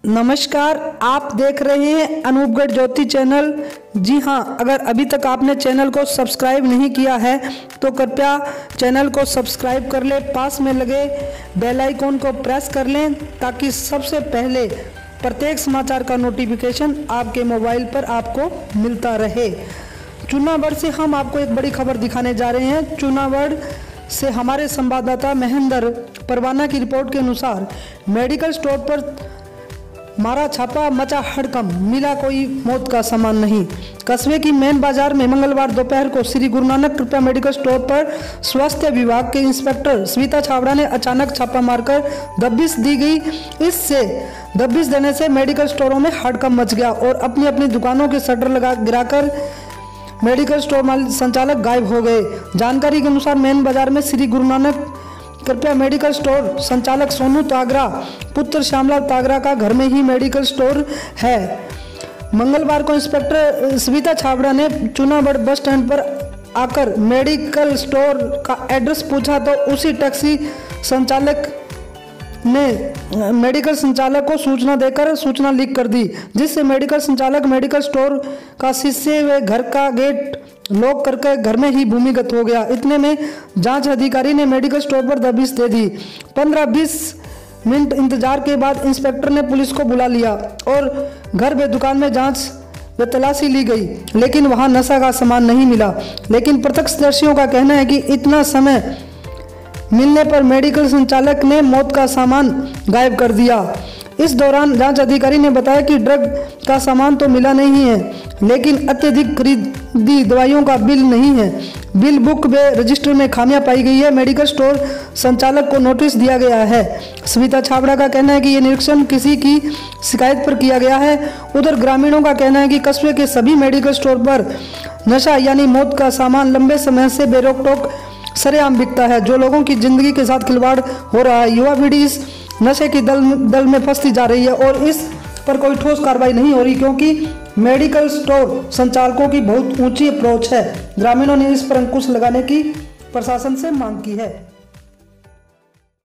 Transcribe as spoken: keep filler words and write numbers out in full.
नमस्कार, आप देख रहे हैं अनूपगढ़ ज्योति चैनल। जी हाँ, अगर अभी तक आपने चैनल को सब्सक्राइब नहीं किया है तो कृपया चैनल को सब्सक्राइब कर लें, पास में लगे बेल आइकॉन को प्रेस कर लें ताकि सबसे पहले प्रत्येक समाचार का नोटिफिकेशन आपके मोबाइल पर आपको मिलता रहे। चुनावड़ से हम आपको एक बड़ी खबर दिखाने जा रहे हैं। चुनावड़ से हमारे संवाददाता महेंद्र परवाना की रिपोर्ट के अनुसार मेडिकल स्टोर पर मारा छापा, मचा हड़कंप, मिला कोई मौत का सामान नहीं। कस्बे की मेन बाजार में मंगलवार दोपहर को श्री गुरु नानक कृपा मेडिकल स्टोर पर स्वास्थ्य विभाग के इंस्पेक्टर स्मिता छाबड़ा ने अचानक छापा मारकर दबिश दी गई। इससे दबिश देने से मेडिकल स्टोरों में हड़कंप मच गया और अपनी अपनी दुकानों के शटर लगा गिराकर मेडिकल स्टोर मालिक संचालक गायब हो गए। जानकारी के अनुसार मेन बाजार में श्री गुरु नानक कृपया मेडिकल स्टोर संचालक सोनू तागरा पुत्र श्यामलाल तागरा का घर में ही मेडिकल स्टोर है। मंगलवार को इंस्पेक्टर स्मिता छाबड़ा ने चुनावड़ बस स्टैंड पर आकर मेडिकल स्टोर का एड्रेस पूछा तो उसी टैक्सी संचालक ने मेडिकल संचालक को सूचना देकर सूचना लीक कर दी, जिससे मेडिकल संचालक मेडिकल स्टोर का शीशे व घर का गेट लॉक करके घर में ही भूमिगत हो गया। इतने में जांच अधिकारी ने मेडिकल स्टोर पर दबिश दे दी। पंद्रह बीस मिनट इंतजार के बाद इंस्पेक्टर ने पुलिस को बुला लिया और घर व दुकान में जांच व तलाशी ली गई, लेकिन वहां नशा का सामान नहीं मिला। लेकिन प्रत्यक्षदर्शियों का कहना है कि इतना समय मिलने पर मेडिकल संचालक ने मौत का सामान गायब कर दिया। इस दौरान जांच अधिकारी ने बताया कि ड्रग का सामान तो मिला नहीं है, लेकिन अत्यधिक खरीदी दवाइयों का बिल नहीं है। बिल बुक व रजिस्टर में खामियां पाई गई है। मेडिकल स्टोर संचालक को नोटिस दिया गया है। स्मिता छाबड़ा का कहना है कि ये निरीक्षण किसी की शिकायत पर किया गया है। उधर ग्रामीणों का कहना है कि कस्बे के सभी मेडिकल स्टोर पर नशा यानी मौत का सामान लंबे समय से बेरोक टोक सरेआम बिकता है, जो लोगों की जिंदगी के साथ खिलवाड़ हो रहा है। युवा पीढ़ी इस नशे की दल दल में फंसती जा रही है और इस पर कोई ठोस कार्रवाई नहीं हो रही, क्योंकि मेडिकल स्टोर संचालकों की बहुत ऊंची अप्रोच है। ग्रामीणों ने इस पर अंकुश लगाने की प्रशासन से मांग की है।